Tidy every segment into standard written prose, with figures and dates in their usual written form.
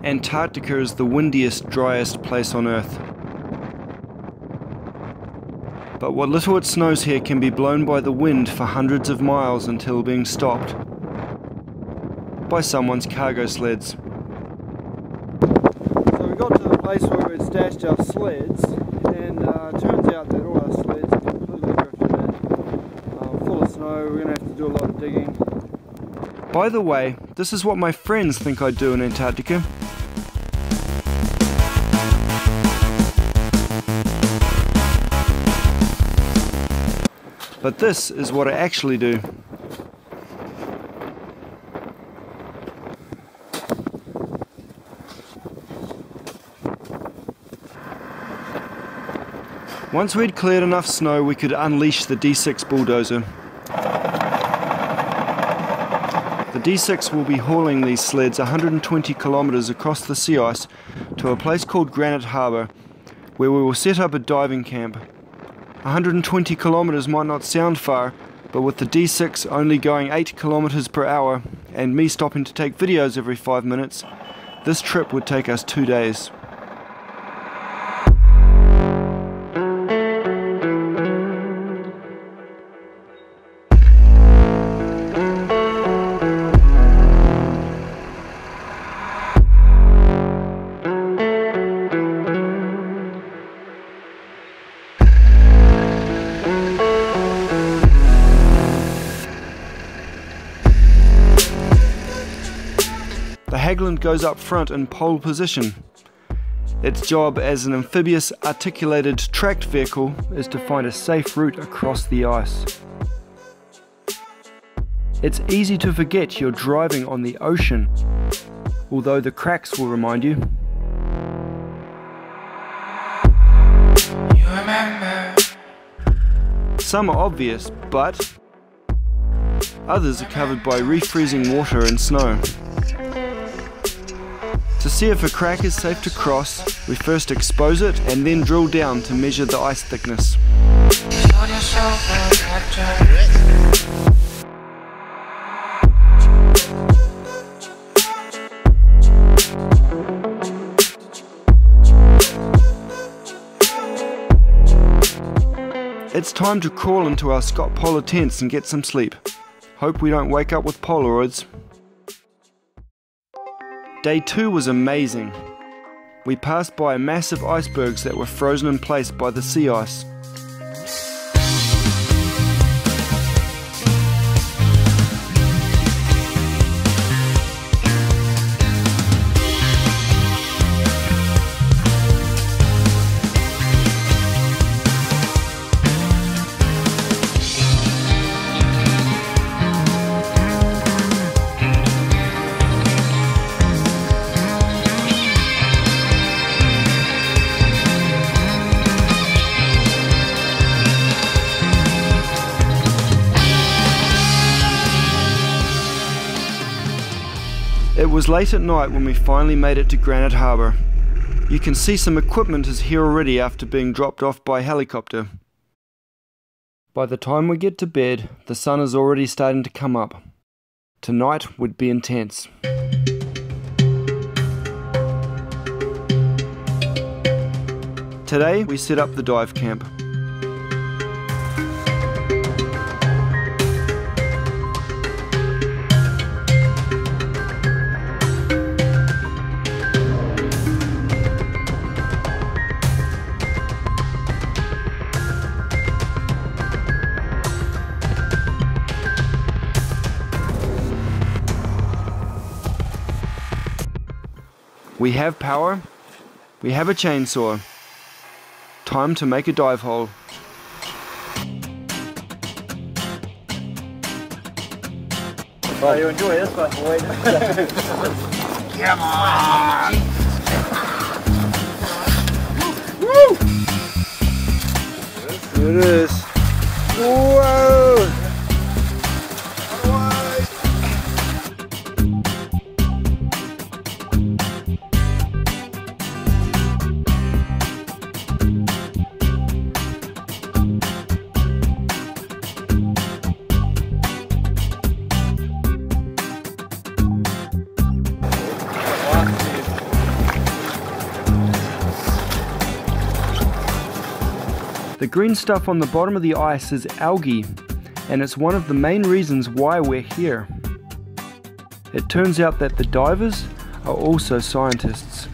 Antarctica is the windiest, driest place on Earth. But what little it snows here can be blown by the wind for hundreds of miles until being stopped by someone's cargo sleds. So we got to the place where we'd stashed our sleds, and it turns out that all our sleds are completely drifted in, full of snow. We're going to have to do a lot of digging. By the way, this is what my friends think I do in Antarctica. But this is what I actually do. Once we'd cleared enough snow, we could unleash the D6 bulldozer. The D6 will be hauling these sleds 120 kilometers across the sea ice to a place called Granite Harbour, where we will set up a diving camp. 120 kilometers might not sound far, but with the D6 only going 8 kilometers per hour and me stopping to take videos every 5 minutes, this trip would take us 2 days. The hagglund goes up front in pole position. Its job as an amphibious articulated tracked vehicle is to find a safe route across the ice. It's easy to forget you're driving on the ocean, although the cracks will remind you. Some are obvious, but others are covered by refreezing water and snow. To see if a crack is safe to cross, we first expose it and then drill down to measure the ice thickness. It's time to crawl into our Scott Polar tents and get some sleep. Hope we don't wake up with Polaroids. Day 2 was amazing. We passed by massive icebergs that were frozen in place by the sea ice. It was late at night when we finally made it to Granite Harbour. You can see some equipment is here already after being dropped off by helicopter. By the time we get to bed, the sun is already starting to come up. Tonight would be intense. Today we set up the dive camp. We have power, we have a chainsaw. Time to make a dive hole. Oh, you enjoy this one, boy. Come on! Woo! There it is. Whoa! The green stuff on the bottom of the ice is algae, and it's one of the main reasons why we're here. It turns out that the divers are also scientists.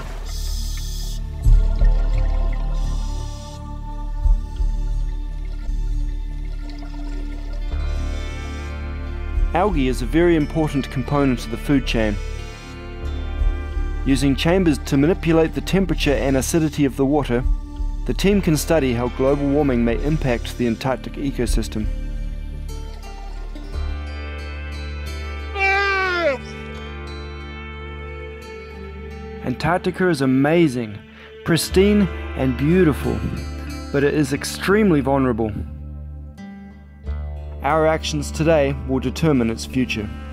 Algae is a very important component of the food chain. Using chambers to manipulate the temperature and acidity of the water, the team can study how global warming may impact the Antarctic ecosystem. Antarctica is amazing, pristine and beautiful, but it is extremely vulnerable. Our actions today will determine its future.